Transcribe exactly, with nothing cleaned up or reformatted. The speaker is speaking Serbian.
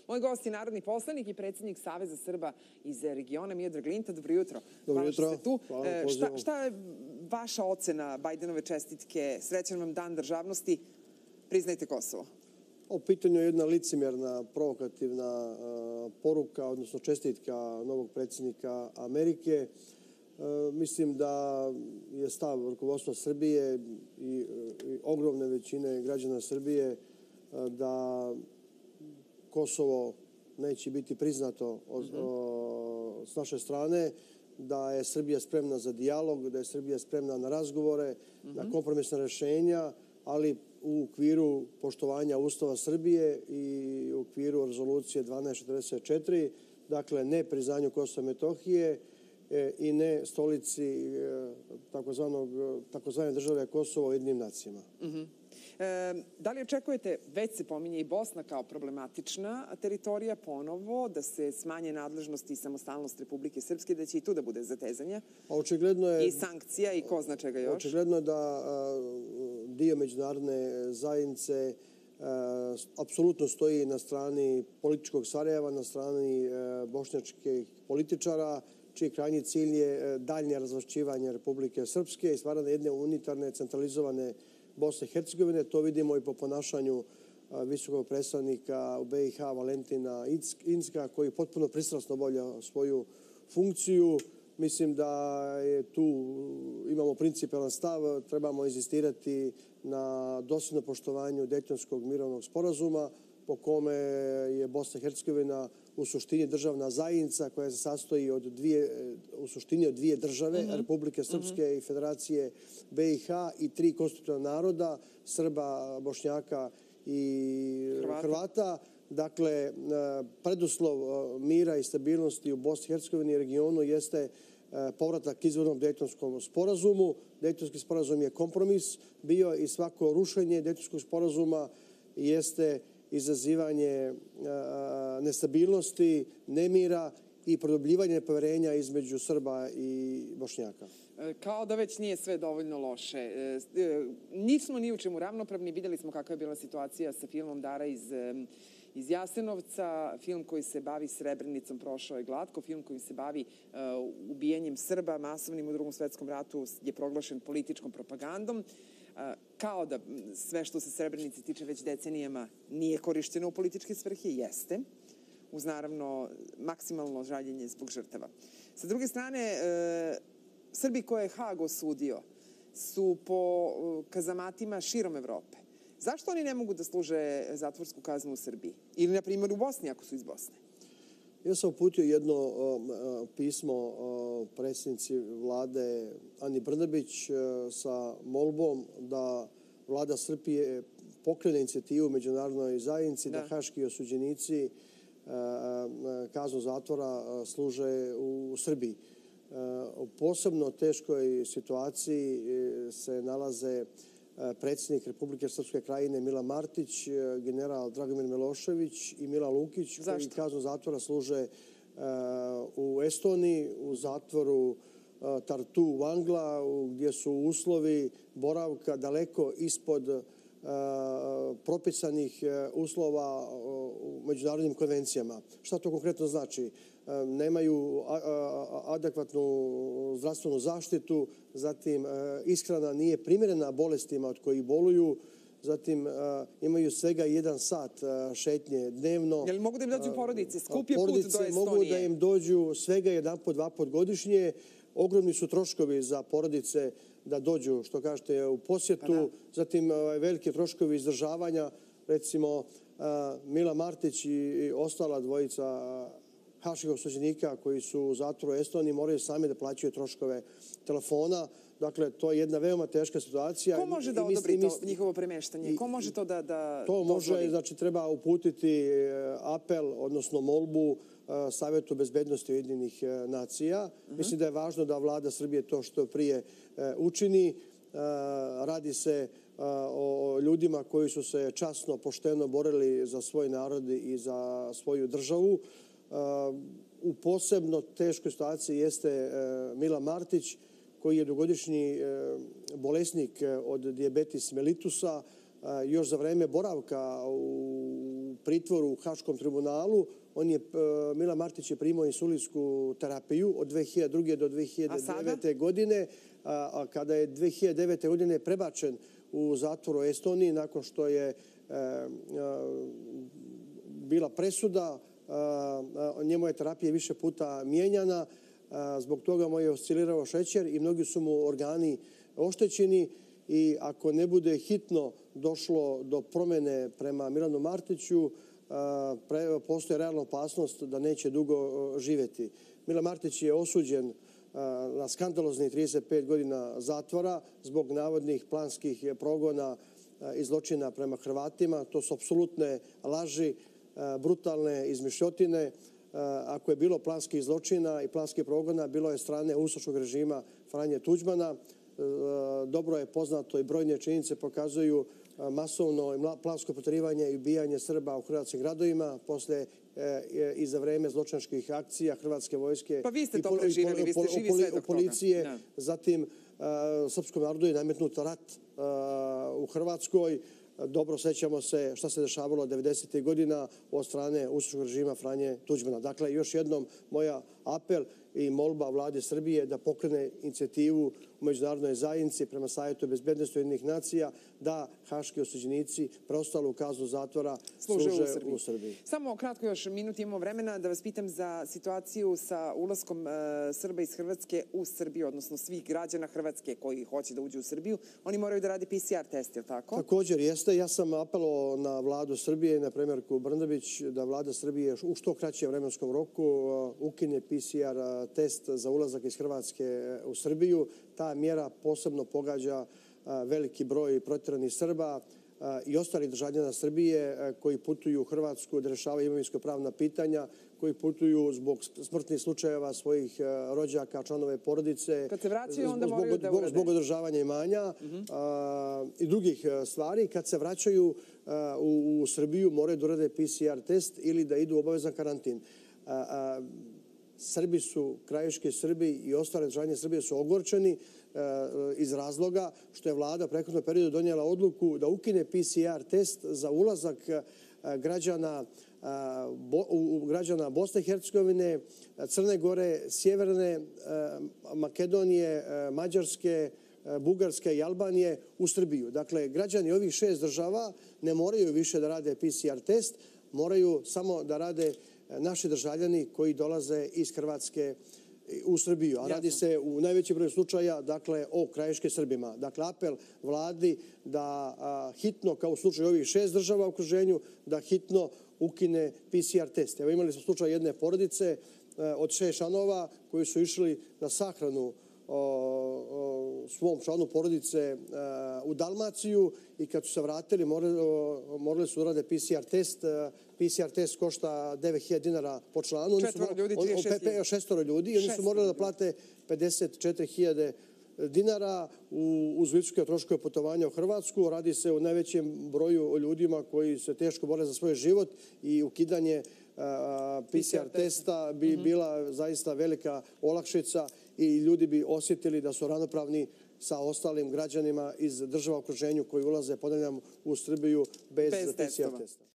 Moj gost je narodni poslanik i predsjednik Saveza Srba iz regiona, Miodrag Linta. Dobro jutro. Dobro jutro. Hvala što ste tu. Hvala na pozivu. Šta je vaša ocena Bajdenove čestitke? Srećan vam dan državnosti. Priznajte Kosovo. U pitanju je jedna licemjerna, provokativna poruka, odnosno čestitka novog predsjednika Amerike. Mislim da je stav rukovodstva Srbije i ogromne većine građana Srbije da Kosovo neće biti priznato s naše strane, da je Srbija spremna za dijalog, da je Srbija spremna na razgovore, na kompromisna rješenja, ali u okviru poštovanja Ustava Srbije i u okviru rezolucije dvanaest četrdeset četiri, dakle ne priznanju Kosova i Metohije i ne stolici takozvane države Kosovo u Ujedinjenim nacijama. Da li očekujete, već se pominje i Bosna kao problematična teritorija ponovo, da se smanje nadležnosti i samostalnost Republike Srpske, da će i tu da bude zatezanja? I sankcija i ko zna čega još? Očigledno je da dio međunarodne zajednice apsolutno stoji na strani političkog Sarajeva, na strani bošnjačkih političara, čiji krajnji cilj je daljnje razvlašćivanje Republike Srpske i stvaranje jedne unitarne, centralizovane Bosne i Hercegovine. To vidimo i po ponašanju visokog predstavnika u be i ha Valentina Incka, koji potpuno pristrasno obavlja svoju funkciju. Mislim da je tu, imamo principijelan stav, trebamo insistirati na dosljednom poštovanju Dejtonskog mirovnog sporazuma, po kome je Bosna i Hercegovina u suštini državna zajednica koja se sastoji od dvije, u suštini od dvije države, Republike Srpske i Federacije be i ha i tri konstitutivna naroda, Srba, Bošnjaka i Hrvata. Dakle, preduslov mira i stabilnosti u Bosni i Hercegovini i regionu jeste povratak izvornom Dejtonskom sporazumu. Dejtonski sporazum je kompromis bio i svako rušenje Dejtonskog sporazuma jeste izazivanje nestabilnosti, nemira i produbljivanje nepoverenja između Srba i Bošnjaka. Kao da već nije sve dovoljno loše. Nismo ni u čemu ravnopravni. Vidjeli smo kakva je bila situacija sa filmom Dara iz iz Jasenovca. Film koji se bavi Srebrenicom prošao je glatko. Film koji se bavi ubijenjem Srba masovnim u Drugom svetskom ratu je proglašen političkom propagandom. Kao da sve što se Srebrenici tiče već decenijama nije korišteno u političke svrhe, jeste, uz naravno maksimalno žaljenje zbog žrtava. Sa druge strane, Srbi koje je Hag osudio su po kazamatima širom Evrope. Zašto oni ne mogu da služe zatvorsku kaznu u Srbiji? Ili, na primjer, u Bosni, ako su iz Bosne? Ja sam uputio jedno pismo predsjednici vlade Ani Brnabić sa molbom da vlada Srbije pokrene inicijativu međunarodnoj zajednici da haški osuđenici kaznu zatvora služe u Srbiji. U posebno teškoj situaciji se nalaze predsjednik Republike Srpske Krajine Mila Martić, general Dragomir Milošević i Mila Lukić, koji kaznu zatvora služe u Estoniji, u zatvoru Tartu Vangla, gdje su uslovi boravka daleko ispod propisanih uslova u međunarodnim konvencijama. Šta to konkretno znači? Nemaju adekvatnu zdravstvenu zaštitu, zatim ishrana nije primjerena bolestima od kojih boluju, zatim imaju svega jedan sat šetnje dnevno. Je li mogu da im dođu porodice? Skup je put do Estonije. Mogu da im dođu svega jedan po dva put godišnje. Ogromni su troškovi za porodice da dođu, što kažete, u posjetu. Zatim velike troškovi izdržavanja. Recimo, Mila Martić i ostala dvojica haških osuđenika koji su u zatvoru u Estoniji moraju sami da plaćaju troškove telefona. Dakle, to je jedna veoma teška situacija. Ko može da odobri to njihovo premeštanje? Ko može to da dozvoli? To može, znači, treba uputiti apel, odnosno molbu Savetu bezbednosti Ujedinjenih nacija. Mislim da je važno da vlada Srbije to što prije učini. Radi se o ljudima koji su se časno, pošteno borili za svoj narod i za svoju državu. U posebno teškoj situaciji jeste Mila Martić, koji je dugogodišnji bolesnik od dijabetes mellitusa. Još za vreme boravka u pritvoru u Haškom tribunalu. On je, Milan Martić je primao insulinsku terapiju od dve hiljade druge do dve hiljade devete. godine, a kada je dve hiljade devete. godine prebačen u zatvor u Estoniji nakon što je bila presuda, njemu je terapija više puta mijenjana, zbog toga mu je oscilirao šećer i mnogi su mu organi oštećeni i ako ne bude hitno došlo do promjene prema Milanu Martiću, postoji realna opasnost da neće dugo živjeti. Milan Martić je osuđen na skandaloznih trideset pet godina zatvora zbog navodnih planskih progona i zločina prema Hrvatima. To su apsolutne laži, brutalne izmišljotine. Ako je bilo planskih zločina i planskih progona, bilo je strane ustaškog režima Franje Tuđmana. Dobro je poznato i brojne činjenice pokazuju masovno i plansko protjerivanje i ubijanje Srba u hrvatskim gradovima posle i za vreme zločinačkih akcija Hrvatske vojske i policije. Zatim, srpskom narodu je nametnut rat u Hrvatskoj. Dobro sećamo se šta se dešavalo devedesetih godina od strane ustaškog režima Franje Tuđmana. Dakle, još jednom moja apel i molba vlade Srbije da pokrene inicijativu u međunarodnoj zajednici prema Savetu bezbednosti Ujedinjenih nacija da haški osuđenici preostalu kaznu zatvora služe u Srbiji. Samo kratko još minut imamo vremena da vas pitam za situaciju sa ulaskom Srba iz Hrvatske u Srbiju, odnosno svih građana Hrvatske koji hoće da uđu u Srbiju. Oni moraju da rade P C R test, je li tako? Također jeste. Ja sam apelovao na vladu Srbije, na premijerku Brnabić, da vlada Srbije u što kraćem vremenskom roku ukine P C R test za ulazak iz Hrvatske u Srbiju. Ta mjera posebno pogađa veliki broj protjeranih Srba i ostalih državljana Srbije koji putuju u Hrvatsku da rešavaju imovinsko-pravna pitanja, koji putuju zbog smrtnih slučajeva svojih rođaka, članove porodice, kad se vraćaju, onda moraju da urade. Zbog održavanja imanja i drugih stvari. Kad se vraćaju u Srbiju, moraju da urade P C R test ili da idu u obavezan karantin. Srbi su, krajiški Srbi i ostale državljani Srbije su ogorčeni iz razloga što je vlada u prethodnom periodu donijela odluku da ukine P C R test za ulazak građana građana Bosne i Hercegovine, Crne Gore, Sjeverne Makedonije, Mađarske, Bugarske i Albanije u Srbiju. Dakle, građani ovih šest država ne moraju više da rade P C R test, moraju samo da rade naši državljani koji dolaze iz Hrvatske u Srbiju. A radi se u najvećem broju slučaja dakle, o krajiškim Srbima. Dakle, apel vladi da hitno, kao u slučaju ovih šest država u okruženju, da hitno ukine P C R test. Evo, imali smo slučaj jedne porodice od šest članova koji su išli na sahranu svom članu porodice u Dalmaciju i kad su se vratili morali su da urade P C R test. P C R test košta devet hiljada dinara po članu. Četvoro ljudi, trideset hiljada. Šestoro ljudi i oni su morali da plate pedeset četiri hiljade dinara uz visoke troškove putovanja u Hrvatsku. Radi se o najvećem broju o ljudima koji se teško bore za svoj život i ukidanje P C R testa bi bila zaista velika olakšica i ljudi bi osjetili da su ravnopravni sa ostalim građanima iz država u okruženju koji ulaze, ponavljam, u Srbiju bez P C R testa.